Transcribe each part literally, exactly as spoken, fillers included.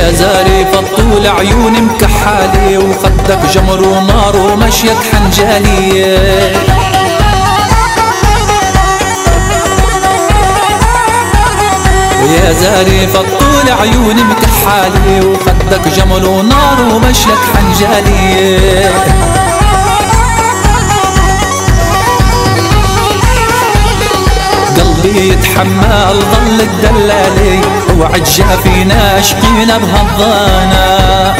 يا زاري فطول عيوني مكحالي وخدك جمر ونار ومشيك حنجالي. يا زاري فطول عيوني مكحالي وخدك جمل ونار ومشيك حنجالي. قلبي يتحمل ظل الدلالي وعد جافينا اشقينا بهالظانا.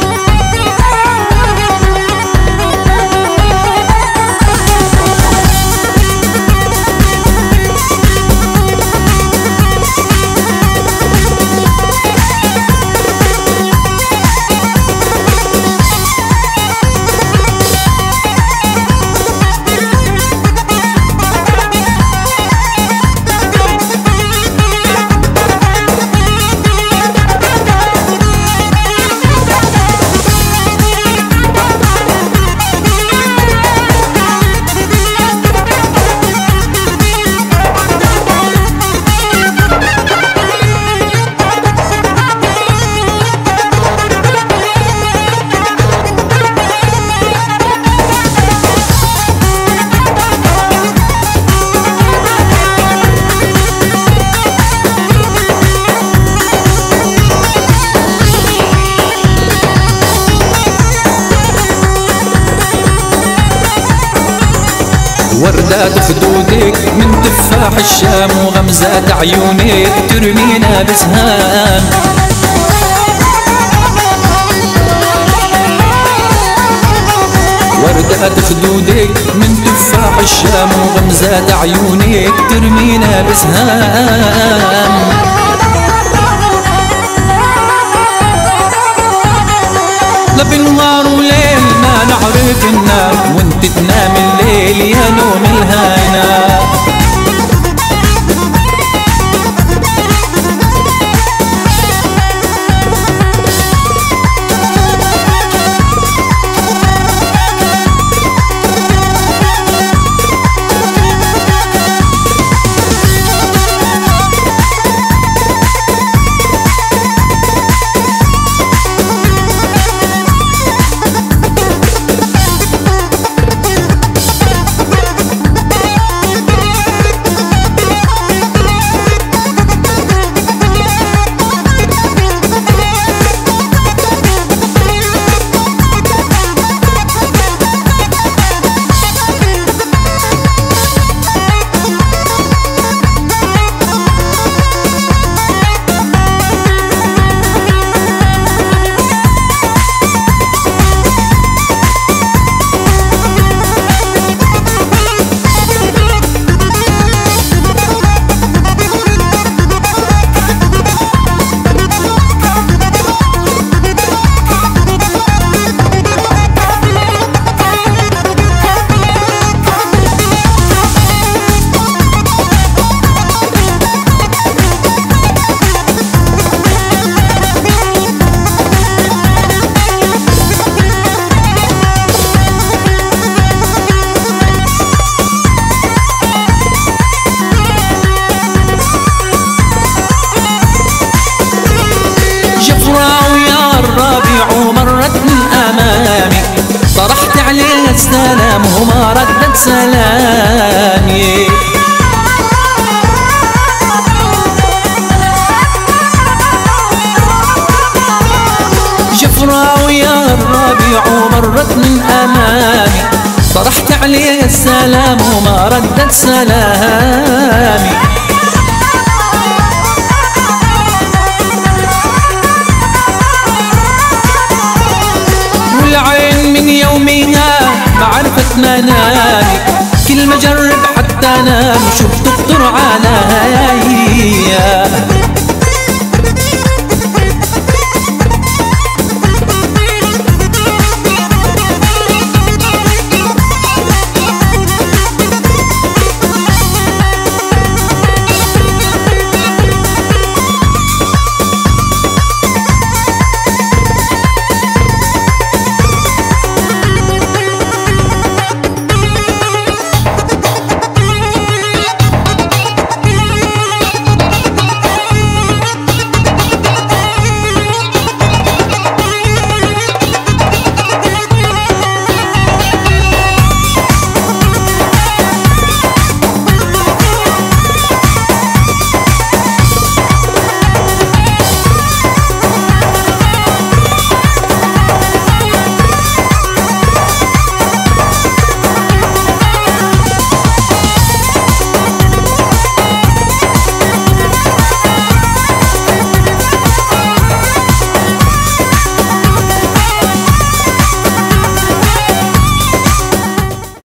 وردات خدودك من تفاح الشام وغمزات عيونك ترمينا بسهام. وردات خدودك من تفاح الشام وغمزات عيونك ترمينا بسهام. لا بالنهار وليل ما نعرف ننام وانت تنام الليل يا نوم الهنا. طرحت عليه السلام وما ردت سلامي. جفراوي يا الربيع ومرت من امامي طرحت عليه السلام وما ردت سلامي. والعين من يومها ما عرفت منامي كل ما جرب حتى انام شوف تخطر على